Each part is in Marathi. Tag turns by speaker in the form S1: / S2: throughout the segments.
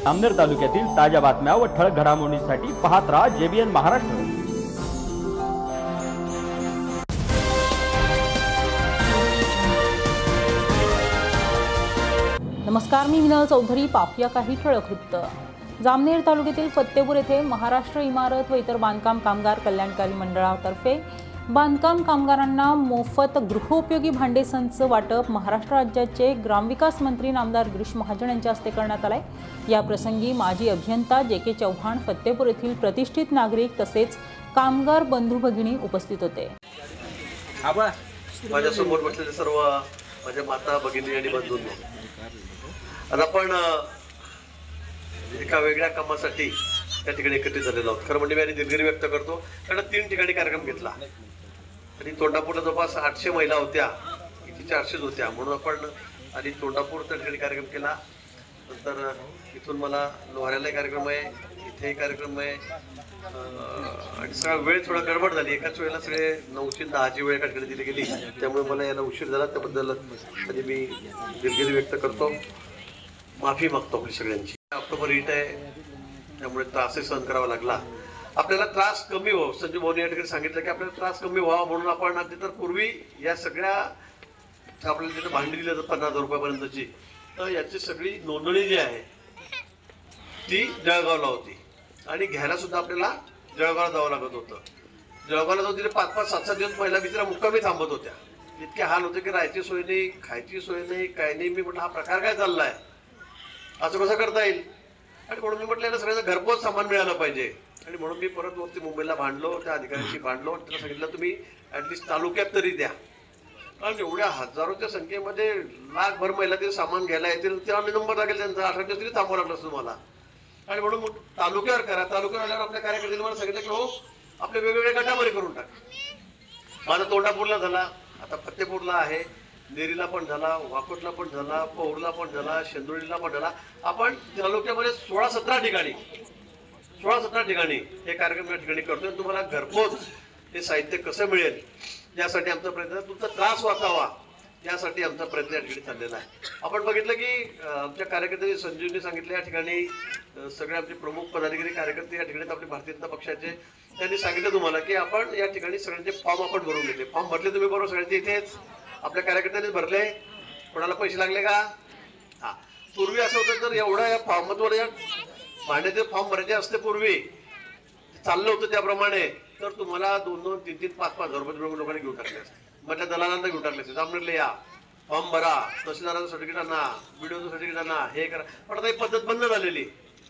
S1: जामनेर तालुक्यातील ताज्या बातम्या व ठळक घडामोडींसाठी पाहत राहा JBN महाराष्ट्र।
S2: नमस्कार, मी विनल चौधरी। पाहूया काही ठळक वृत्त। जामनेर तालुक्यातील फत्तेपूर येथे महाराष्ट्र इमारत व इतर बांधकाम कामगार कल्याणकारी मंडळातर्फे बांधकाम कामगारांना मोफत गृहोपयोगी भांडे संच वाटप महाराष्ट्र राज्याचे ग्रामविकास मंत्री नामदार गिरीश महाजन यांच्या हस्ते करण्यात आले। या प्रसंगी माजी अभियंता JK चव्हाण, फत्तेपूर येथील प्रतिष्ठित नागरिक तसेच कामगार बंधू भगिनी उपस्थित होते।
S3: माझ्या समोर बसलेले सर्व माझ्या माता भगिनी आणि बंधूंनो, आता आपण एका वेगळ्या कामासाठी त्या ठिकाणी एकत्रित झालेलो आहोत। खरं म्हणजे मी आणि दिलगिरी व्यक्त करतो, कारण 3 ठिकाणी कार्यक्रम घेतला आणि तोंडापूरला जवळपास 800 महिला होत्या, किती 400 होत्या, म्हणून आपण आधी तोंडापूर त्या ठिकाणी कार्यक्रम केला। नंतर इथून मला लोहाऱ्याला कार्यक्रम आहे, इथेही कार्यक्रम आहे आणि सगळा वेळ थोडा गडबड झाली। एकाच वेळेला सगळे 9ची 10ची वेळ एका ठिकाणी दिली गेली, त्यामुळे मला याला उशीर झाला। त्याबद्दल तरी मी दिलगिरी व्यक्त करतो, माफी मागतो आपली सगळ्यांची। ऑक्टोबर हिट आहे, त्यामुळे त्रासही सहन करावा लागला। आपल्याला त्रास कमी व्हावा, संजय भाऊनी या ठिकाणी सांगितलं की आपल्याला त्रास कमी व्हावा म्हणून आपण आधी तर पूर्वी या सगळ्या आपल्याला तिथे भांडी दिली जातात 50,000 रुपयापर्यंतची, तर याची सगळी नोंदणी जी आहे ती जळगावला होती आणि घ्यायला सुद्धा आपल्याला जळगावला जावं लागत होतं। जळगावला जाऊन तिथे 5-5, 7-7 दिवस महिला बिचारा मुक्कामी थांबत होत्या। इतके हाल होते की राहायची सोय नाही, खायची सोय नाही, काय नाही। मी म्हटलं हा प्रकार काय चाललाय, असं कसं करता येईल? आणि म्हणून मी म्हटलं सगळ्यांना घरपोच सामान मिळालं पाहिजे आणि म्हणून मी परत वरती मुंबईला भांडलो, त्या अधिकाऱ्यांशी भांडलो आणि त्यांना सांगितलं तुम्ही ॲटलिस्ट तालुक्यात तरी द्या, कारण एवढ्या हजारोच्या संख्येमध्ये लाखभर महिला ते सामान घ्यायला येतील, तेव्हा नंबर लागेल त्यांचा, 18 दिवस तरी थांबावं लागलं असतं तुम्हाला। आणि म्हणून तालुक्यावर करा। तालुक्यावर आल्यावर आपल्या कार्यकर्त्यांनी मला सांगितलं की हो आपल्या वेगवेगळ्या गटामध्ये करून टाक। माझा तोंडापूरला झाला, आता फत्तेपूरला आहे, नेरीला पण झाला, वाकोटला पण झाला, पौरला पण झाला, शेंदुळीला पण झाला। आपण तालुक्यामध्ये 16-17 ठिकाणी हे कार्यक्रम या ठिकाणी करतोय। तुम्हाला घरपोच हे साहित्य कसं मिळेल यासाठी आमचा प्रयत्न, तुमचा त्रास वाचावा यासाठी आमचा प्रयत्न या ठिकाणी चाललेला आहे। आपण बघितलं की आमच्या कार्यकर्त्यांनी संजीवनी सांगितलं, या ठिकाणी सगळे आमचे प्रमुख पदाधिकारी कार्यकर्ते या ठिकाणी आपले भारतीय जनता पक्षाचे, त्यांनी सांगितलं तुम्हाला की आपण या ठिकाणी सगळ्यांचे फॉर्म आपण भरून घेतले। फॉर्म भरले तुम्ही बरोबर, सगळ्यांचे इथेच आपल्या कार्यकर्त्यांनीच भरले, कोणाला पैसे लागले का? हा, पूर्वी असं होतं तर एवढा या फॉर्मवर या भांड्याचे फॉर्म भरायचे असते, पूर्वी चाललं होतं त्याप्रमाणे, तर तुम्हाला 2-2, 3-3, 5-5 हजार रुपये लोकांनी घेऊन टाकले असते, म्हटल्या दलालांना घेऊन टाकले असते। जामनेरला या, फॉर्म भरा, तहसीलदाराचं सर्टिफिकेट आणा, BDOचं सर्टिफिकेट आणा, हे करा। पण आता ही पद्धत बंद झालेली,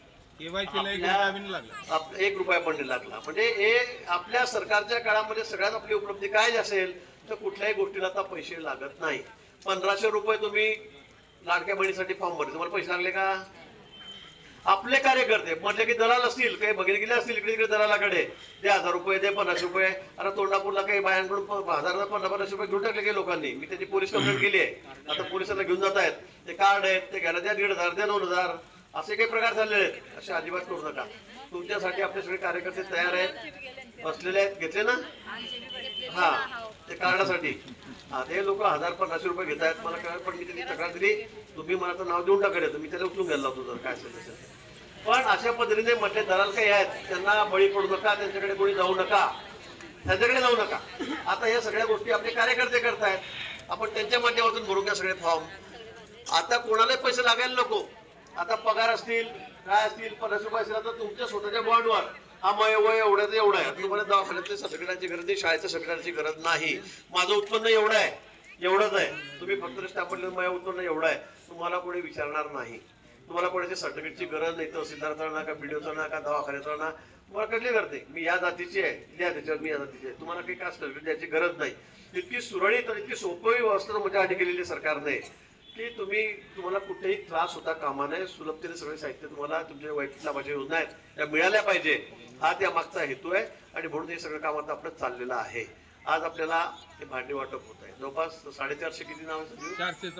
S3: 1 रुपया पण नाही लागला। म्हणजे हे आपल्या सरकारच्या काळामध्ये सगळ्यात आपली उपलब्धी काय असेल तर कुठल्याही गोष्टीला आता पैसे लागत नाही। 1500 रुपये तुम्ही लाडक्या बहिणीसाठी फॉर्म भरले, तुम्हाला पैसे लागले का? आपले कार्यकर्ते म्हटले की दलाल असतील, काही भगिनी गेले असतील इकडे तिकडे दलालाकडे, दे 1000 रुपये, दे 50 रुपये। आता तोंडापूरला काही बायांकडून 1000-1500 रुपये घेऊन टाकले लोकांनी। मी त्याची पोलीस कंप्लेंट केली आहे, आता पोलिसांना घेऊन जात आहेत। ते कार्ड आहेत, ते घ्यायला द्या 1500, द्या 9000, असे काही प्रकार चाललेले आहेत। असे अजिबात करू नका। तुमच्यासाठी आपले सगळे कार्यकर्ते तयार आहेत, बसलेले आहेत, घेतले ना? हा, ते कार्डासाठी ते लोक 1000-1500 रुपये घेत आहेत, मला कळलं। पण मी त्यांनी तक्रार दिली, तुम्ही मला तर नाव देऊन टाकायचं, मी त्याला उचलून घ्यायला लावतो जर काय असेल तसं। पण अशा पद्धतीने म्हटले दलाल काही आहेत, त्यांना बळी पडू नका, त्यांच्याकडे कोणी जाऊ नका, त्यांच्याकडे जाऊ नका। आता या सगळ्या गोष्टी आपले कार्यकर्ते करतायत, आपण त्यांच्या माध्यमातून भरून घ्या सगळे फॉर्म। आता कोणालाही पैसे लागायला नको। आता पगार असतील, काय असतील, 50 रुपये असतील, आता तुमच्या स्वतःच्या बॉन्डवर हा वय एवढ्याचं एवढं आहे, तुम्हाला दवाखान्याच्या सर्टिफिकेटची गरज नाही, शाळेच्या सर्टिफिकेटची गरज नाही, माझं उत्पन्न एवढं आहे, एवढंच आहे, तुम्ही फक्त स्टॅम्पवर माझं उत्पन्न एवढं आहे, तुम्हाला कोणी विचारणार नाही। तुम्हाला कोणाच्या सर्टिफिकेटची गरज नाही, तहसीलदारचा ना का BDOचा ना का दवाखान्याचा ना, तुम्हाला कळली करते मी या जातीची आहे, लिहा त्याच्यावर मी या जातीची आहे, तुम्हाला काही काय सर्टिफिकेट द्यायची गरज नाही। इतकी सुरळीत आणि इतकी सोपी व्यवस्था माझ्या आधी केलेली सरकारने की तुम्हाला कुठेही त्रास होता कामा नये, सुलभतेने सगळे साहित्य तुम्हाला तुमच्या वैयक्तिक लाभाच्या योजना आहेत त्या मिळाल्या पाहिजे, हा त्या मागचा हेतू आहे। आणि म्हणून हे सगळं काम आता आपलं चाललेलं आहे। आज आपल्याला हे भांडी वाटप होत आहे, जवळपास 450 किती नाव आहे?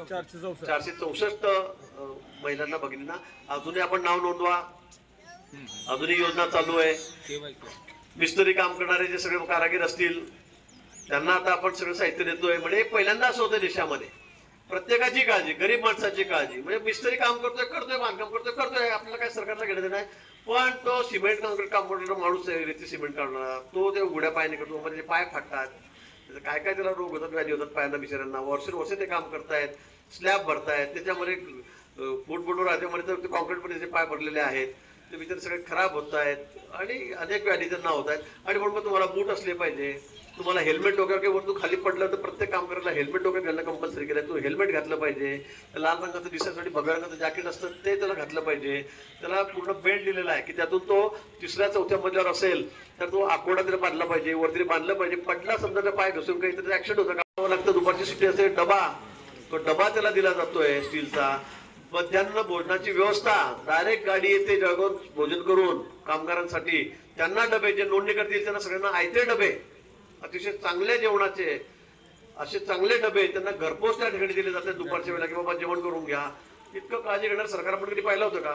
S3: 464 महिलांना भगिनींना। अजूनही आपण नाव नोंदवा, अजूनही योजना चालू आहे। मिस्त्री काम करणारे जे सगळे कारागीर असतील त्यांना आता आपण सगळं साहित्य देतोय। म्हणजे पहिल्यांदा असं होतं देशामध्ये प्रत्येकाची काळजी, गरीब माणसाची काळजी. म्हणजे मिस्त्री काम करतोय बांधकाम करतोय आपल्याला काय सरकारला घेणं देणं नाही. पण तो सिमेंट काँक्रीट काम करणारा माणूस आहे, रेती सिमेंट काढणारा, तो ते उघड्या पायाने करतो, म्हणजे पाय फाटतात, काय काय त्याला रोग होतात, व्याधी होतात पायांना बिचाऱ्यांना. वर्ष ते काम करतायत, स्लॅब भरतायत, त्याच्यामध्ये फुटफुटवर त्याच्यामध्ये तर कॉन्क्रीटमध्ये त्याचे पाय भरलेले आहेत, ते बिचारे सगळे खराब होत आहेत आणि अनेक व्याधी त्यांना होत आहेत. आणि म्हणून मग तुम्हाला बूट असले पाहिजे, तुम्हाला हेल्मेट डोक्यावर किंवा तू खाली पडलं तर प्रत्येक काम करायला हेल्मेट डोक्यात घालणं कंपल्सरी केलं. तू हेल्मेट घातलं पाहिजे, लाल रंगाचं दिसण्यासाठी भगव्या रंगाचं जॅकेट असतं ते त्याला घातलं पाहिजे, त्याला पूर्ण बेल्ट दिलेला आहे की त्यातून तो 3ऱ्या-4थ्या मजल्यावर असेल तर तो आकोडा तरी बांधला पाहिजे, वरती बांधलं पाहिजे. पडला समजा तर पाय घसरून काही तर ऍक्सिडेंट होतं लागतं. दुपारची सुट्टी असते, तो डबा त्याला दिला जातोय स्टीलचा. मध्यान्ह भोजनाची व्यवस्था, डायरेक्ट गाडी येते जळगाव भोजन करून कामगारांसाठी, त्यांना डबे जे नोंदणी करतील त्यांना सगळ्यांना आयते डबे, अतिशय चांगल्या जेवणाचे असे चांगले डबे त्यांना घरपोच त्या ठिकाणी दिले जातात दुपारच्या वेळेला, की बाबा जेवण करून घ्या. इतकं काळजी घेणार सरकार आपण कधी पाहिलं होतं का?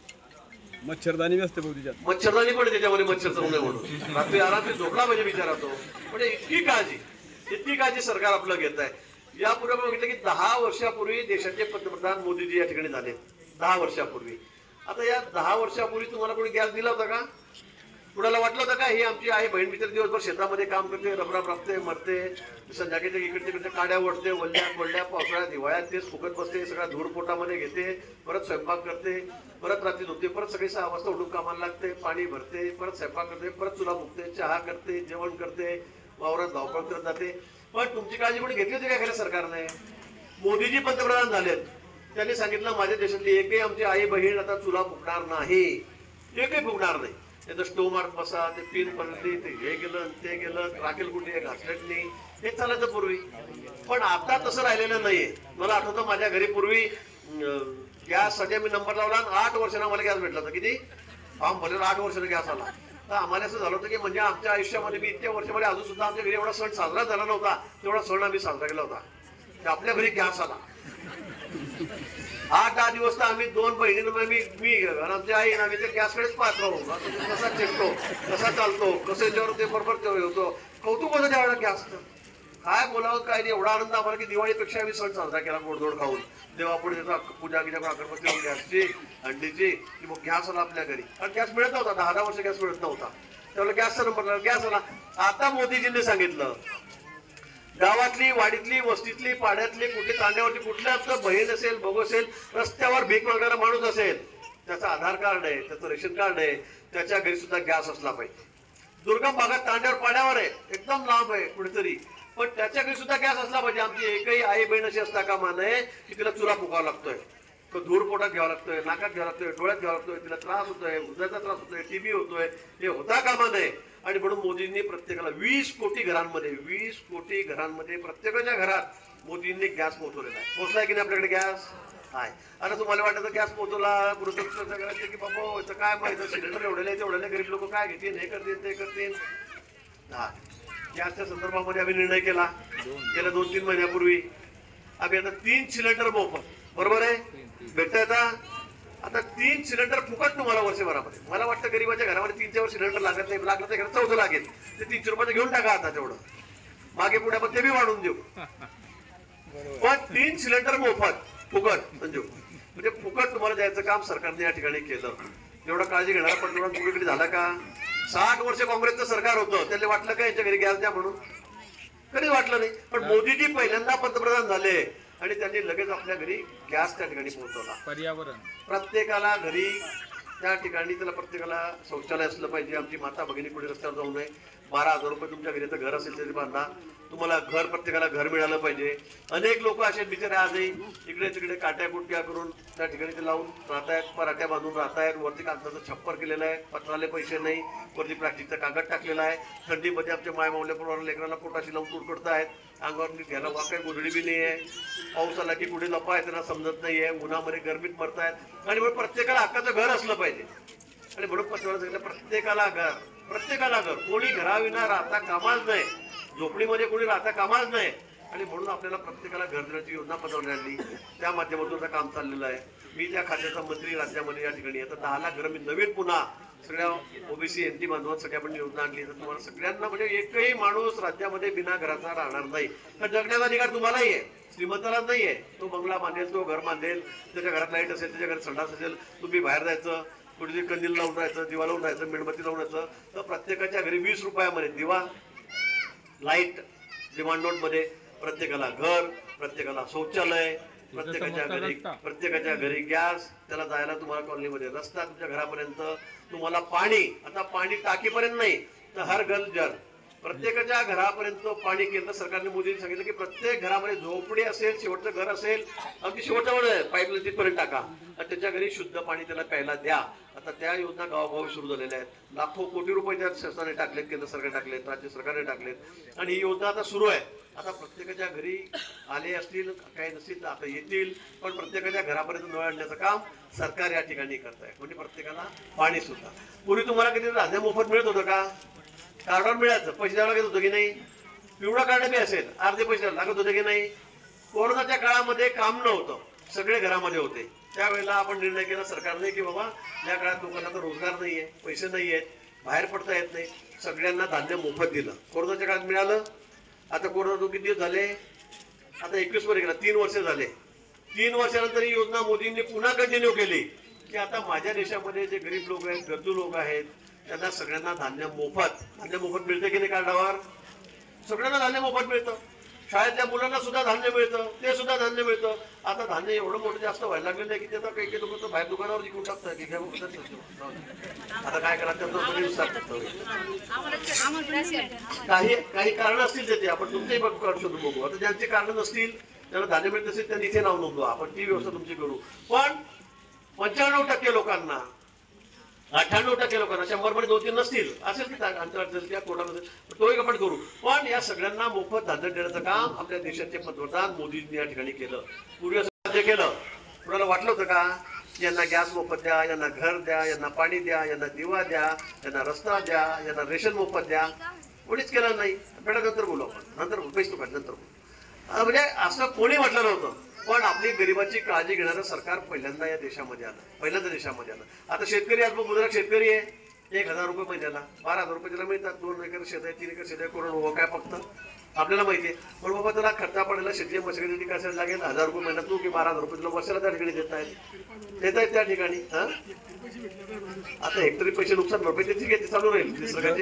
S4: मच्छरदानी असते
S3: मच्छरदानी पण त्याच्यामध्ये मच्छर चावू नये म्हणून रात्री आरामशीर झोपला पाहिजे बिचारा तो. म्हणजे इतकी काळजी सरकार आपलं घेत आहे. यापूर्वी आपण बघितलं की 10 वर्षापूर्वी देशाचे पंतप्रधान मोदीजी या ठिकाणी झाले. 10 वर्षापूर्वी. आता या 10 वर्षापूर्वी तुम्हाला कोणी गॅस दिला होता का? कुणाला वाटलं होतं का ही आमची आई बहीण बिचारी दिवसभर शेतामध्ये काम करते, रबराब राबते, मरते, संध्याकाळच्या इकडे तिकडे काड्या ओढते, वल्ल्या पावसाळ्यात हिवाळ्यात तेच फुकत बसते, सगळा धूर पोटामध्ये घेते, परत स्वयंपाक करते, परत रात्री झोपते, परत सगळी 6 वाजता उठून कामाला लागते, पाणी भरते, परत स्वयंपाक करते, परत चुला फुकते, चहा करते, जेवण करते, वावरात धावपळ करत जाते. पण तुमची काळजी कोणी घेतली होती का खरं सरकारने? मोदीजी पंतप्रधान झालेत, त्यांनी सांगितलं माझ्या देशातली एकही आमची आई बहीण आता चुला फुकणार नाही, एकही फुकणार नाही. त्याचं स्टोव मार्क बसा, ते पिन पडली, ते हे गेलं ते गेलं, राखेल कुठे घासलेट नाही, हे चालायचं पूर्वी. पण आता तसं राहिलेलं नाहीये. मला आठवतं माझ्या घरी पूर्वी गॅससाठी आम्ही नंबर लावला आणि 8 वर्षांना मला गॅस भेटला होता. किती फॉर्म भरलेला 8 वर्षांना गॅस आला. तर आम्हाला असं झालं होतं की म्हणजे आमच्या आयुष्यामध्ये मी इतक्या वर्षामध्ये अजून सुद्धा आमच्या घरी एवढा सण साजरा झाला नव्हता तेवढा सण आम्ही साजरा केला होता. आपल्या घरी गॅस आला. 8-10 दिवस तर आम्ही 2 बहिणींना मी आमच्या आई आम्ही ते गॅसकडेच पाहत राहू, कसा चिकतो, कसा चालतो, कसं याच्यावर ते बरोबर होतो. कौतुक होतं त्यावेळेला गॅसचं. काय बोलावं काय नाही, एवढा आनंद आम्हाला की दिवाळीपेक्षा आम्ही सण साजरा केला गोडधोड खाऊन. देवापुढे त्याचा पूजा गिजा अगरबत्ती गॅसची अंडीची, की मग गॅस आला आपल्या घरी. कारण गॅस मिळत नव्हता, 10 वर्ष गॅस मिळत नव्हता. त्यावेळेला गॅसचा नंबर गॅस आला. आता मोदीजींनी सांगितलं गावातली, वाडीतली, वस्तीतली, पाड्यातली, कुठे तांड्यावरती कुठल्या बहीण असेल, बघू असेल, रस्त्यावर भीक मागणारा माणूस असेल, त्याचं आधार कार्ड आहे, त्याचं रेशन कार्ड आहे, त्याच्या घरी सुद्धा गॅस असला पाहिजे. दुर्गम भागात तांड्यावर पाड्यावर आहे, एकदम लांब आहे कुठेतरी, पण त्याच्या घरी सुद्धा गॅस असला पाहिजे. आमची एकही आई बहीण अशी असता कामा नये की तिला चुला फुकावा लागतोय, तो धूर पोटात घ्यावा लागतोय, नाकात घ्यावा लागतोय, डोळ्यात घ्यावा लागतोय, तिला त्रास होतोय, हृदयाचा त्रास होतोय, टीबी होतोय, हे होता कामा नये. आणि म्हणून मोदींनी प्रत्येकाला 20 कोटी घरांमध्ये प्रत्येकाच्या घरात मोदींनी गॅस पोहोचवलेला आहे. पोहोचलाय की नाही आपल्याकडे गॅस आहे. आता तुम्हाला वाटतं गॅस पोहोचवला की बाबा याचं काय माहिती, सिलेंडर एवढ्याला गरीब लोक काय घेतील, हे करतील ते करतील. हा, गॅसच्या संदर्भामध्ये आम्ही निर्णय केला गेल्या 2-3 महिन्यापूर्वी. आम्ही आता 3 सिलेंडर मोफत, बरोबर आहे, भेटता येतात. आता 3 सिलेंडर फुकट तुम्हाला वर्षभरामध्ये. मला वाटतं गरीबाच्या घरामध्ये 3-4 सिलेंडर लागत नाही, लागलं तर घरात 14 लागेल. ते 300 रुपयाचं घेऊन टाका आता तेवढं, मागे पुढे आपण ते बी वाढवून देऊ. पण 3 सिलेंडर मोफत फुकट संजू, म्हणजे फुकट तुम्हाला द्यायचं काम सरकारने या ठिकाणी केलं. एवढं काळजी घेणारा पंतप्रधान कुठेकडे झाला का? 60 वर्ष काँग्रेसचं सरकार होतं, त्याला वाटलं का यांच्या घरी गॅस द्या म्हणून? कधी वाटलं नाही. पण मोदीजी पहिल्यांदा पंतप्रधान झाले आणि त्यांनी लगेच आपल्या घरी गॅस त्या ठिकाणी पोहोचवला.
S4: पर्यावरण
S3: प्रत्येकाला घरी त्या ठिकाणी त्याला प्रत्येकाला शौचालय असलं पाहिजे. आमची माता भगिनी पुढे रस्त्यावर जाऊ नये. 12,000 रुपये तुमच्या घरी घर असेल तरी बांधा. तुम्हाला घर, प्रत्येकाला घर मिळालं पाहिजे. अनेक लोक असे बिचारे आजही इकडे तिकडे काट्या कुट्या करून त्या ठिकाणी ते लावून राहतायत, पराठ्या बांधून राहतायत. वरती कागदाचं छप्पर केलेलं आहे, पत्राले पैसे नाही, वरती प्लास्टिकचा कागद टाकलेला आहे. थंडीमध्ये आमच्या मायमावल्याप्रमाणे लेकरांना पोटाशी लावून तुडकडतायत. अंगावर घ्यायला वाकाय गोधडी बी नाही आहे. पाऊस आला की कुठे लपा आहे त्यांना समजत नाहीये. उन्हामध्ये गरमीत मरतायत. आणि म्हणून प्रत्येकाला हक्काचं घर असलं पाहिजे. आणि म्हणून सांगितलं प्रत्येकाला घर, कोणी घराविना राहता कामाच नाही, झोपडीमध्ये कोणी राहता कामाच नाही. आणि म्हणून आपल्याला प्रत्येकाला घर देण्याची योजना बनवण्याची त्या माध्यमातून काम चाललेलं आहे. मी त्या खात्याचा मंत्री राज्यामध्ये या ठिकाणी आता 10 लाख घरं मी नवीन पुन्हा सगळ्या ओबीसी एनटी बांधवांसाठी आपण योजना आणली तर तुम्हाला सगळ्यांना म्हणजे एकही माणूस राज्यामध्ये बिना घराचा राहणार नाही. तर जगण्याचा अधिकार तुम्हालाही आहे, श्रीमंताला नाही आहे. तो बंगला बांधेल, तो घर बांधेल, त्याच्या घरात लाईट असेल, त्याच्या घरात संडास असेल, तुम्ही बाहेर जायचं, कुठे कंदील लावून राहायचं, दिवा लावून राहायचं, मेणबत्ती लावून राहायचं. तर प्रत्येकाच्या घरी 20 रुपयामध्ये दिवा, लाईट, डिमांड नोट मध्ये प्रत्येकाला घर, प्रत्येकाला शौचालय, प्रत्येकाच्या घरी गॅस, त्याला जायला तुम्हाला कॉलनीमध्ये रस्ता, तुमच्या घरापर्यंत तुम्हाला पाणी. आता पाणी टाकीपर्यंत नाही तर हर घर जल, प्रत्येकाच्या घरापर्यंत पाणी केंद्र सरकारने मोदींनी सांगितलं की प्रत्येक घरामध्ये झोपडी असेल, शेवटचं घर असेल, अगदी शेवटच्या पाईपलाईन तिथपर्यंत टाका आणि त्याच्या घरी शुद्ध पाणी त्याला प्यायला द्या. आता त्या योजना गावोगावी सुरू झालेल्या आहेत. लाखो कोटी रुपये त्या शासनाने टाकलेत, केंद्र सरकारने टाकलेत, राज्य सरकारने टाकलेत आणि ही योजना आता सुरू आहे. आता प्रत्येकाच्या घरी आले असतील, काही नसतील तर आता येतील, पण प्रत्येकाच्या घरापर्यंत नळ आणण्याचं काम सरकार या ठिकाणी करत आहे. म्हणजे प्रत्येकाला पाणी सुद्धा. पूर्वी तुम्हाला कधी धान्य मोफत मिळत होतं का? कार्डावर मिळायचं, पैसे द्यावं लागत होतं की नाही? पिवळा कार्ड बी असेल, अर्धे पैसे लागत होते की नाही? कोरोनाच्या काळामध्ये काम नव्हतं, सगळे घरामध्ये होते. त्यावेळेला आपण निर्णय केला सरकारने की बाबा या काळात लोकांना तर रोजगार नाहीये, पैसे नाही आहेत, बाहेर पडता येत नाही, सगळ्यांना धान्य मोफत दिलं. कोरोनाच्या काळात मिळालं. आता कोरोना किती दिवस झाले? आता 21 मध्ये गेला, 3 वर्ष झाले. 3 वर्षानंतर ही योजना मोदींनी पुन्हा कंटिन्यू केली की आता माझ्या देशामध्ये जे गरीब लोक आहेत, गरजू लोक आहेत, त्यांना सगळ्यांना धान्य मोफत. धान्य मोफत मिळतं की नाही? कार्डावर सगळ्यांना धान्य मोफत मिळतं. शाळेतल्या मुलांना सुद्धा धान्य मिळतं, ते सुद्धा धान्य मिळतं. आता धान्य एवढं मोठं जास्त व्हायला लागलेलं आहे की त्याचा काही लोक तर बाहेर दुकानावर विकून टाकतात की आता काय करा, काही कारण असतील त्याचे, आपण तुमचेही शोधून बघू. आता ज्यांचे कारण नसतील, त्यांना धान्य मिळत असेल त्यांनी इथे नाव नोंदवा, आपण ती व्यवस्था तुमची करू. पण 95% लोकांना, 98% लोकांना, 100 मध्ये 2-3 नसतील, असेल की असेल किंवा कोटा नसेल, तोही आपण करू. पण या सगळ्यांना मोफत धान्य देण्याचं काम आपल्या देशाचे पंतप्रधान मोदींनी या ठिकाणी केलं. पूर्वी असं राज्य केलं, कुणाला वाटलं होतं का यांना गॅस मोफत द्या, यांना घर द्या, यांना पाणी द्या, यांना दिवा द्या, यांना रस्ता द्या, यांना रेशन मोफत द्या? कोणीच केलं नाही. बेटा नंतर बोलू आपण, नंतर पैसे नंतर बोलू. म्हणजे असं कोणी म्हटलं नव्हतं. पण आपली गरिबाची काळजी घेणारं सरकार पहिल्यांदा या देशामध्ये आलं, पहिल्यांदा देशामध्ये आलं. आता शेतकरी, आज गुजरात शेतकरी आहे, 1000 रुपये महिन्याला, 12,000 रुपये त्याला मिळतात. 2 एकर शेत आहे, 3 एकर शेत आहे, कोरोना काय फक्त आपल्याला माहिती आहे. पण बाबा त्याला खर्चा पडायला शेती मशागतीसाठी कशाला लागेल? 1000 रुपये महिन्यात तू की 12,000 रुपये तुला वर्षाला त्या ठिकाणी देत आहेत त्या ठिकाणी. हा आता हेक्टरी पैसे नुकसान भरपाई ते ठीक आहे, ते चालू राहील.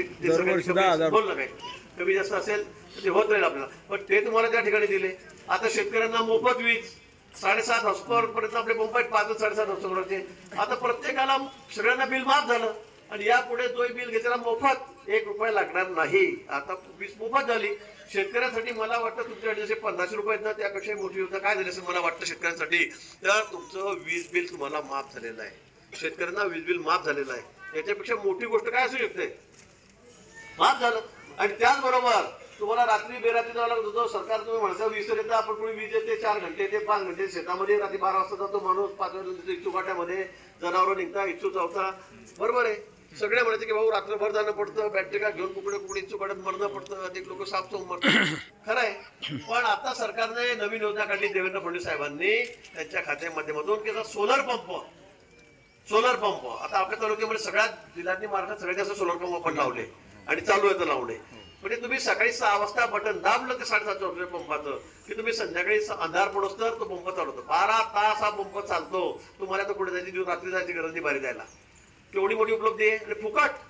S3: बोल ना, काय कमी जास्त असेल ते होत राहील आपल्याला, पण ते तुम्हाला त्या ठिकाणी दिले. आता शेतकऱ्यांना मोफत वीज, 7.5 हॉर्सपॉवर पर्यंत आपले पंप आहेत, 5-7.5 हॉर्सपॉवरचे. आता प्रत्येकाला सगळ्यांना बिल माफ झालं आणि यापुढे जो बिल घेतलेला मोफत, 1 रुपया लागणार नाही. आता वीज मोफत झाली शेतकऱ्यांसाठी. मला वाटतं तुमच्याकडे जसे 1500 रुपये आहेत ना, त्यापेक्षा मोठी योजना काय झाली असं मला वाटतं शेतकऱ्यांसाठी. तर तुमचं वीज बिल तुम्हाला माफ झालेलं आहे, शेतकऱ्यांना वीज बिल माफ झालेलं आहे. याच्यापेक्षा मोठी गोष्ट काय असू शकते? माफ झालं. आणि त्याचबरोबर तुम्हाला रात्री बेरात्री जावं लागत होतं. सरकार तुम्ही म्हणता 20 येतं, आपण कोणी वीज येते 4 घंटे येते, 5 घंटे शेतामध्ये, रात्री 12 वाजता जातो माणूस, 5 वाजता इच्छू काट्यामध्ये जनावर निघता, इच्छू चावता. बरोबर आहे. सगळे म्हणायचे की भाऊ रात्रभर जाणं पडतं, बॅटरी का घेऊन कुकडे इच्छू काट्यात मरणं पडतं, अनेक लोक साप चोम मरतात. खरं आहे. पण आता सरकारने नवीन योजना काढली देवेंद्र फडणवीस साहेबांनी त्यांच्या खात्यामाध्यमातून की सोलर पंप. आता आपल्या तालुक्यामध्ये सगळ्यात जिल्ह्यांनी महाराष्ट्रात सगळ्यात जास्त सोलर पंप आपण लावले आणि चालू आहे तर लावणे. म्हणजे तुम्ही सकाळी 6 वाजता बटन दाबलं ते 7.5 रुपये पंपाचं की तुम्ही संध्याकाळी अंधार पडोस तर तो पंप चालवतो. 12 तास हा पंप चालतो. तुम्हाला तर कुठे जायची, रात्री जायची गरज नाही बाहेर जायला. केवढी मोठी उपलब्धी आहे. आणि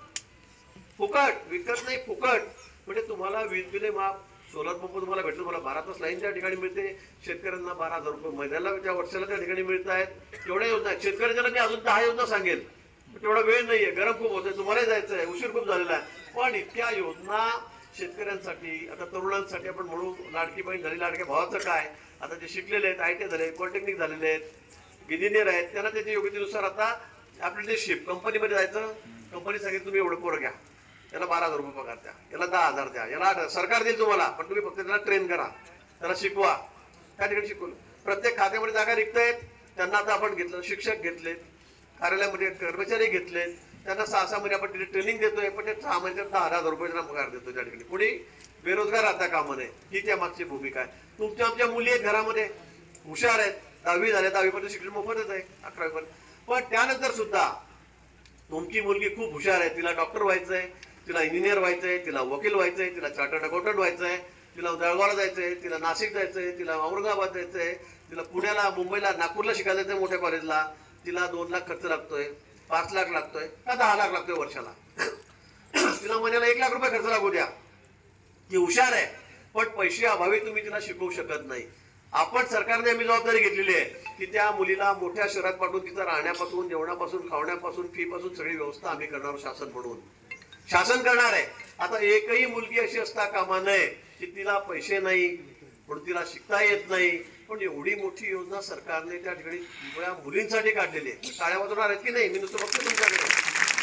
S3: फुकट विकत नाही, फुकट. म्हणजे तुम्हाला वीज बिले माफ, सोलर पंप तुम्हाला भेटतो. मला 12 तास लाईन त्या ठिकाणी मिळते. शेतकऱ्यांना 12,000 रुपये महिन्याला त्या वर्षाला त्या ठिकाणी मिळत आहेत. तेवढ्या योजना शेतकऱ्यांना मी अजून 10 योजना सांगेल. तेवढा वेळ नाहीये, गरम खूप होतंय, तुम्हाला जायचं आहे, उशीर खूप झालेला आहे. पण इतक्या योजना शेतकऱ्यांसाठी, आता तरुणांसाठी आपण म्हणू, लाडकी बहीण झाली, लाडक्या भावाचं काय, आता जे शिकलेले आहेत, ITI झाले, पॉलिटेक्निक झालेले आहेत, इंजिनियर आहेत, त्यांना त्याच्या योग्यतेनुसार आता आपल्या जे शिप कंपनीमध्ये जायचं. कंपनी सांगितलं तुम्ही एवढं पोरं घ्या, याला 12,000 रुपये पगार द्या, याला 10,000 द्या, याला सरकार देईल तुम्हाला, पण तुम्ही फक्त त्याला ट्रेन करा, त्याला शिकवा. त्या ठिकाणी शिकवलं. प्रत्येक खात्यामध्ये जागा रिक्त आहेत, त्यांना आता आपण घेतलं. शिक्षक घेतलेत, कार्यालयामध्ये कर्मचारी घेतलेत, त्यांना 6-6 महिने आपण तिथे ट्रेनिंग देतोय, पण ते 6 महिन्यात 10,000 रुपये पगार देतो. त्या ठिकाणी कुणी बेरोजगार राहता कामा नये, ही त्या मागची भूमिका आहे. तुमच्या आमच्या मुली आहेत घरामध्ये, हुशार आहेत, 10वी झाले, 10वीपर्यंत शिक्षण मोफतच आहे, 11वीपर्यंत. पण त्यानंतर सुद्धा तुमची मुलगी खूप हुशार आहे, तिला डॉक्टर व्हायचंय, तिला इंजिनियर व्हायचंय, तिला वकील व्हायचंय, तिला चार्टर्ड अकाउंटंट व्हायचंय, तिला जळगावला जायचंय, तिला नाशिक जायचंय, तिला औरंगाबाद जायचंय, तिला पुण्याला, मुंबईला, नागपूरला शिकायला जायचंय मोठ्या कॉलेजला, तिला 2 लाख खर्च लागतोय, 5 लाख लागतोय का 10 लाख लागतोय वर्षाला. तिला महिन्याला 1 लाख रुपये खर्च लागू द्या. ती हुशार आहे, पण पैसे अभावी तुम्ही तिला शिकवू शकत नाही. आपण सरकारने आम्ही जबाबदारी घेतलेली आहे की त्या मुलीला मोठ्या शहरात पाठवून तिथं राहण्यापासून, जेवणापासून, खावण्यापासून, फी पासून सगळी व्यवस्था आम्ही करणार, शासन म्हणून शासन करणार आहे. आता एकही मुलगी अशी असता कामा नये की तिला पैसे नाही, म्हणून तिला शिकता येत नाही. पण एवढी मोठी योजना सरकारने त्या ठिकाणी मुलींसाठी काढलेली आहे. टाळ्या वाजवणार आहेत की नाही? मी नुसतं बघतो तुमच्याकडे.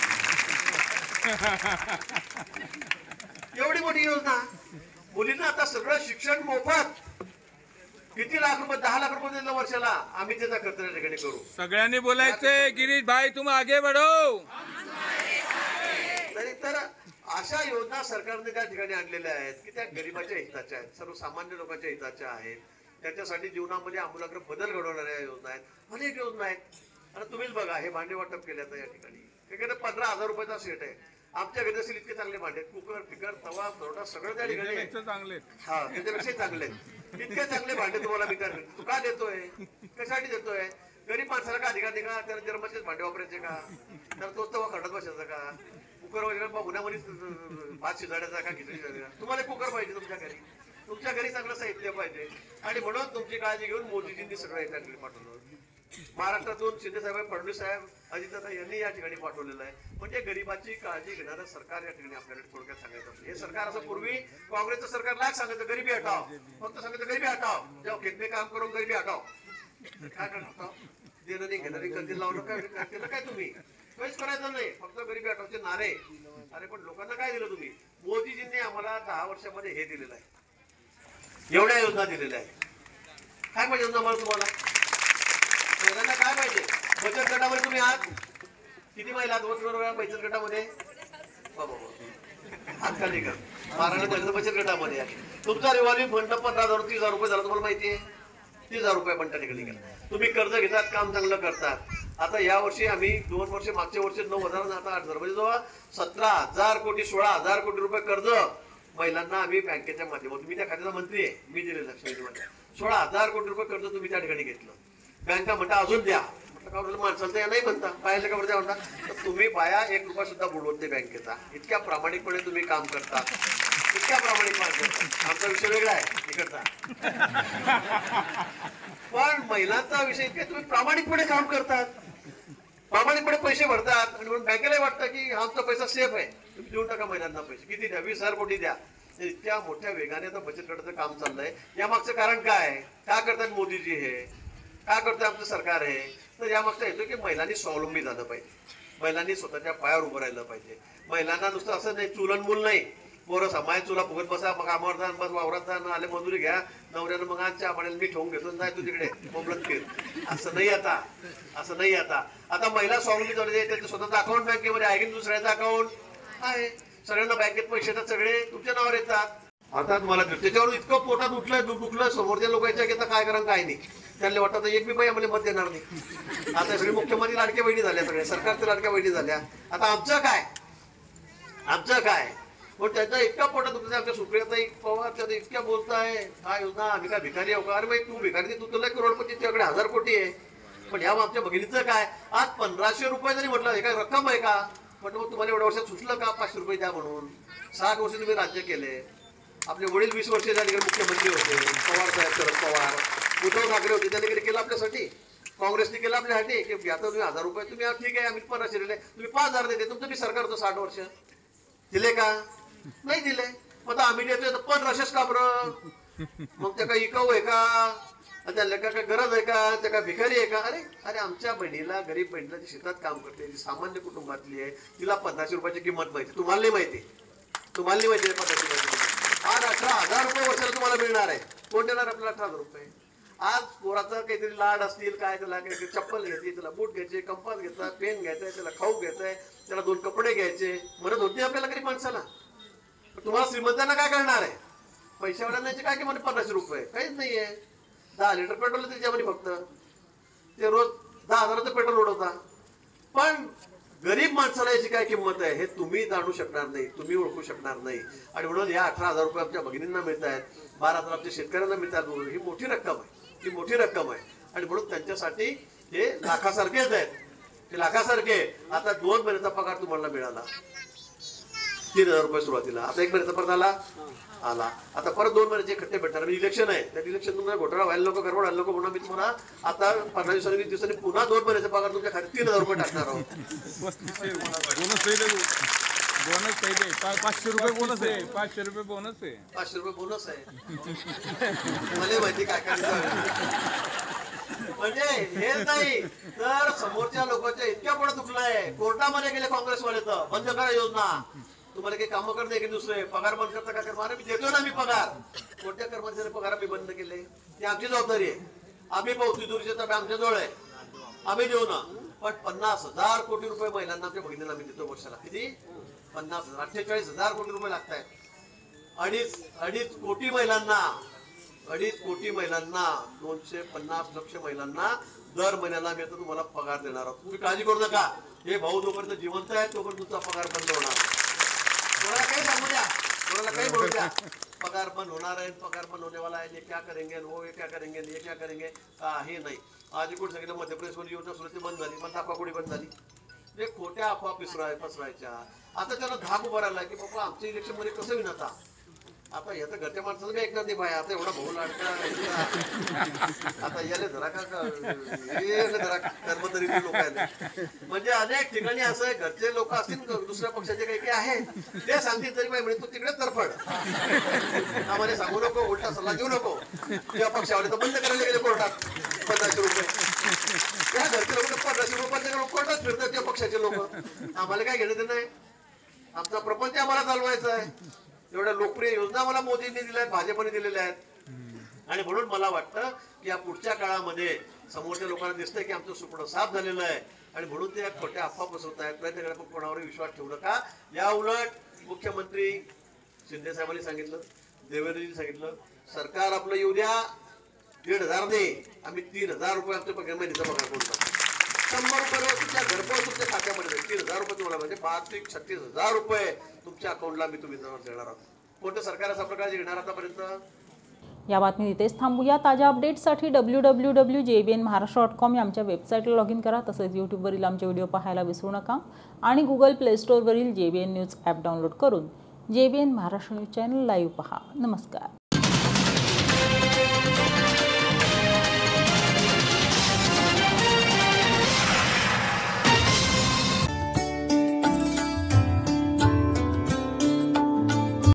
S3: एवढी मोठी योजना मुलींना आता सगळं शिक्षण मोफत. किती लाख रुपये? 10 लाख रुपये दिलं वर्षाला. आम्ही त्याचा खर्च त्या ठिकाणी करू.
S5: सगळ्यांनी बोलायचंय गिरीश भाई तुम आगे बढ़ो.
S3: तरी तर अशा योजना सरकारने त्या ठिकाणी आणलेल्या आहेत की त्या गरिबाच्या हिताच्या आहेत, सर्वसामान्य लोकांच्या हिताच्या आहेत. त्याच्यासाठी जीवनामध्ये आमूलाग्र बदल घडवणाऱ्या योजना आहेत, अनेक योजना आहेत. आणि तुम्हीच बघा, हे भांडे वाटप केले आता या ठिकाणी. एखादा 15,000 रुपयाचा सेट आहे. आमच्या घरी असेल इतके चांगले भांडे, कुकर, फिकर, तवा, तरोटा सगळं त्या ठिकाणी
S5: चांगले.
S3: हा, त्याच्यापेक्षा चांगले. इतके चांगले भांडे तुम्हाला विचार तू का देतोय, कशासाठी देतोय? गरीब माणसाला का अधिकार नाही का? त्याला जर्मनचेच भांडे वापरायचे का? त्याला तोच तवा खरडत बसायचा का? कुकर वगैरे उन्हामध्ये भात शिजायचा का, खिचडी शिजायचा? तुम्हाला कुकर पाहिजे तुमच्या घरी, तुमच्या घरी चांगलं साहित्य पाहिजे. आणि म्हणून तुमची काळजी घेऊन मोदीजींनी सगळं या ठिकाणी पाठवलं. महाराष्ट्रातून शिंदे साहेब, फडणवीस साहेब, अजितदादा यांनी या ठिकाणी पाठवलेलं आहे. म्हणजे गरिबाची काळजी घेणारं सरकार या ठिकाणी आपल्याकडे थोडक्यात सांगायचं. हे सरकार असं पूर्वी काँग्रेसचं सरकार लाख सांगायचं गरीबी हटाव, फक्त सांगायचं गरीबी हटाव, जेव्हा खेतमे काम करून गरीबी हटाव. काय करतो? देणं नाही घेणं नाही, कंदील लावलं काय केलं काय तुम्ही? काहीच करायचं नाही, फक्त गरिबी हटावचे नारे. अरे पण लोकांना काय दिलं तुम्ही? मोदीजींनी आम्हाला 10 वर्षामध्ये हे दिलेलं आहे, एवढ्या योजना दिलेल्या आहेत. काय पाहिजे योजना मला तुम्हाला? महिलांना काय पाहिजे? बचत गटामध्ये तुम्ही आहात किती महिला? 2 वेळा बचत गटामध्ये हात खाली कर. महाराष्ट्र बचत गटामध्ये आहे. तुमचा रिव्हॉल्विंग फंड 15,000 30,000 रुपये झाला, तुम्हाला माहिती आहे? 30,000 रुपये पण त्या ठिकाणी गेला. तुम्ही कर्ज घेतात, काम चांगलं करतात. आता या वर्षी आम्ही 2 वर्ष, मागच्या वर्षी 9,000, आता 8,000, म्हणजे जवळ 17,000 कोटी 16,000 कोटी रुपये कर्ज महिलांना आम्ही बँकेच्या माध्यमातून, मी त्या खात्याचा मंत्री आहे, मी दिलेलं लक्षामध्ये 16,000 कोटी रुपये कर्ज तुम्ही त्या ठिकाणी घेतलं. बँका म्हणता अजून द्या. म्हटलं माणसाला तर नाही म्हणता, बायाला का द्या म्हणता? तर तुम्ही बाया 1 रुपया सुद्धा बुडवत नाही बँकेचा. इतक्या प्रामाणिकपणे तुम्ही काम करता, इतक्या प्रामाणिकपणे. आमचा विषय वेगळा आहे इकडचा, पण महिलांचा विषय इतके तुम्ही प्रामाणिकपणे काम करतात, प्रामाणिकपणे पैसे भरतात. आणि म्हणून बँकेला वाटतं की आमचा पैसा सेफ आहे, तुम्ही देऊन टाका महिलांना पैसे. किती द्या? 20,000 कोटी द्या. इतक्या मोठ्या वेगाने आता बचत गटाचं काम चाललंय. या मागचं कारण काय? काय करतात मोदीजी? हे काय करतोय आमचं सरकार? हे तर यामागचा येतो की महिलांनी स्वावलंबी झालं पाहिजे, महिलांनी स्वतःच्या पायावर उभं राहिलं पाहिजे. महिलांना नुसतं असं नाही, चुलन मूल नाही, पोरं समाज चुला फुगत बसा, मग कामावर जा, बस वावरात जा, आले मजुरी घ्या, नवऱ्यानं मग आजच्या म्हणेल मी ठेवून घेतो, जाय तू तिकडे बोंबलत फिर. असं नाही आता, असं नाही आता. आता महिला स्वावलंबी झाली, त्यांचं स्वतःचं अकाउंट बँकेमध्ये आहे की दुसऱ्याचं अकाउंट आहे. सगळ्यांना बँकेत पैसे येतात, सगळे तुमच्या नावावर येतात. आता तुम्हाला त्याच्यावर इतकं पोटात उठलंय, दुखलं, समोरच्या लोकांच्या घेता काय करा काय नाही. त्यांना वाटतं एक बी बाई आम्हाला मत देणार नाही. आता सगळे मुख्यमंत्री लाडक्या बहिणी झाल्या, सगळ्या सरकारच्या लाडक्या बहिणी झाल्या. आता आमचं काय? आमचं काय? पण त्यांचा इतका पोटात दुखत. आमच्या सुप्रियाताई पवार त्या इतक्या बोलताय काय योजना, आम्ही काय भिकारी आहो का? अरे बाई तू भिकारी, तू तुला करोडपती, तुझ्याकडे 1,000 कोटी आहे. पण ह्या आमच्या भगिनीचं काय? आज 1,500 रुपये जरी म्हटलं, हे काय रक्कम आहे का? म्हटलं मग तुम्हाला एवढ्या वर्षात सुचलं का 500 रुपये द्या म्हणून? 60 वर्ष तुम्ही राज्य केले. आपले वडील 20 वर्ष त्या ठिकाणी मुख्यमंत्री होते, पवार साहेब, शरद पवार, उद्धव ठाकरे होते, त्या ठिकाणी केलं आपल्यासाठी. काँग्रेसने केलं आपल्यासाठी की आता तुम्ही 1,000 रुपये तुम्ही ठीक आहे, आम्ही 1500 दिले, तुम्ही 5,000 देते. तुमचं मी सरकार होतं 60 वर्ष, दिले का? नाही दिले. मग आम्ही देतोय तर 1500 का बरं? मग त्या काय इकाऊ आहे का? त्याला काय गरज आहे का? त्या काय भिकारी आहे का? अरे अरे आमच्या बहिणीला, गरीब बहिणीला, जी शेतात काम करते, जी सामान्य कुटुंबातली आहे, तिला 1500 रुपयाची किंमत माहिती. तुम्हाला नाही माहिती, तुम्हाला नाही माहिती 1500 रुपयाची. आज 18,000 रुपये वर्षाला तुम्हाला मिळणार आहे. कोण देणार आपल्याला 18,000 रुपये? आज पोराचा काहीतरी लाड असतील, काय त्याला काहीतरी चप्पल घ्यायची, त्याला बूट घ्यायचे, कंपास घेतला, पेन घ्यायचाय, त्याला खाऊ घ्यायचाय, त्याला 2 कपडे घ्यायचे, म्हणत होते आपल्याला गरीब माणसाला. तुम्हाला श्रीमंतांना काय करणार आहे? पैशावाल्यांना काय किंमत? 1500 रुपये काहीच नाहीये. 10 लिटर पेट्रोल त्याच्यामध्ये फक्त ते रोज 10,000चं पेट्रोल उडवता. पण गरीब माणसाला याची काय किंमत आहे हे तुम्ही जाणू शकणार नाही, तुम्ही ओळखू शकणार नाही. आणि म्हणून या 18,000 रुपये आमच्या भगिनींना मिळत आहेत, 12,000 आमच्या शेतकऱ्यांना मिळतात. ही मोठी रक्कम आहे, ही मोठी रक्कम आहे. आणि म्हणून त्यांच्यासाठी हे लाखासारखेच आहेत, ते लाखासारखे. आता 2 महिन्याचा पगार तुम्हाला मिळाला, 3,000 रुपये सुरुवातीला, आता 1 महिन्याचा परत आला. आता परत 2 महिन्याचे खट्टे भेटणार. म्हणजे इलेक्शन आहे, त्या इलेक्शन तुम्हाला घोटाळा व्हायला नको, गडबड व्हायला नको म्हणून मी तुम्हाला आता 15 दिवसांनी 20 दिवसांनी पुन्हा 2 महिन्याचा पगार तुमच्या खात्यात 3,000 रुपये टाकणार आहोत.
S4: बोनस 500 रुपये बोनस आहे,
S5: 500 रुपये बोनस आहे.
S3: 500 रुपये बोनस आहे. मला माहिती काय म्हणजे हे नाही तर समोरच्या लोकांच्या इतक्या पुढे दुखलाय. कोर्टामध्ये गेले काँग्रेसवाले तर बंद करा योजना. तुम्हाला काही कामं करणे की दुसरे पगार बंद करता का करणार? मी देतो ना, मी पगार. कोणत्या कर्मचारी पगार आम्ही बंद केले ती आमची जबाबदारी आहे. आम्ही पावती दुरीचे तर आमच्या जवळ आहे, आम्ही देऊ ना. पण 50,000 कोटी रुपये महिलांना आमच्या भगिनीला आम्ही देतो वर्षाला. किती? 50,000. 48,000 कोटी रुपये लागत आहेत. अडीच कोटी महिलांना 250 लक्ष महिलांना दर महिन्याला आम्ही आता तुम्हाला पगार देणार आहोत. तुम्ही काळजी करू नका. हे भाऊ जोपर्यंत जिवंत आहे तोपर्यंत तुमचा पगार बंद होणार. कोणाला काही सांगू द्या, कोणाला काही बोलू द्या, पगार बंद होणार आहे, पगार बंद होने वाला है, ये क्या करेंगे, वो ये क्या करेंगे, ये क्या करेंगे, काही नाही. आज कोण सांगितलं मध्य प्रदेशमध्ये योजना सुरू ती बंद झाली, पण दाखवाकुडी बंद झाली. म्हणजे खोट्या अफवा पसरायच्या. आता त्याला धाक उभा राहिला की बाबा आमच्या इलेक्शन मध्ये कसं होईल आता याचा घरच्या माणसाला मी ऐकणार नाही भाई. आता एवढा भाऊ लाडका आता याले जरा जरा कर्मचारी लोक आहेत. म्हणजे अनेक ठिकाणी असं आहे, घरचे लोक असतील दुसऱ्या पक्षाचे काही काही आहेत ते सांगतील तरी म्हणजे तू तिकडे तरफड, आम्हाला सांगू नको, उलटा सल्ला देऊ नको. त्या पक्षावाले तर बंद करायला गेले कोर्टात 1500 रुपये. त्या घरचे लोक 1500 रुपये कोर्टात फिरतात त्या पक्षाचे लोक. आम्हाला काय घेणं ते नाही, आमचा प्रपंच आम्हाला चालवायचा आहे. एवढ्या लोकप्रिय योजना मला मोदींनी दिल्या आहेत, भाजपने दिलेल्या आहेत. आणि म्हणून मला वाटतं की या पुढच्या काळामध्ये समोरच्या लोकांना दिसतंय की आमचं सुपडं साफ झालेलं आहे. आणि म्हणून ते खोट्या अफवा पसरवत आहेत. प्रयत्न करा पण कोणावर विश्वास ठेवू नका. या उलट मुख्यमंत्री शिंदे साहेबांनी सांगितलं, देवेंद्रजींनी सांगितलं, सरकार आपलं येऊ द्या, 1,500 नाही, आम्ही 3,000 रुपये आमच्या पगार महिन्याचा पगार करू. 100 रुपये तुमच्या घरपोच तुमच्या खात्यामध्ये 3,000 रुपये तुम्हाला म्हणजे 35,000 रुपये तुमच्या अकाउंटला मी तुम्ही देणार आहोत. कोणतं सरकार असा प्रकार घेणार आतापर्यंत?
S2: या बातमी इथेच थांबूया. ताज्या अपडेट्ससाठी www.jbnmaharashtra.com या आमच्या वेबसाईटला लॉग इन करा. तसेच यूट्यूबवरील आमचे व्हिडिओ पाहायला विसरू नका. आणि गुगल प्ले स्टोअरवरील JBN न्यूज ॲप डाउनलोड करून JBN Maharashtra news channel live पहा. नमस्कार.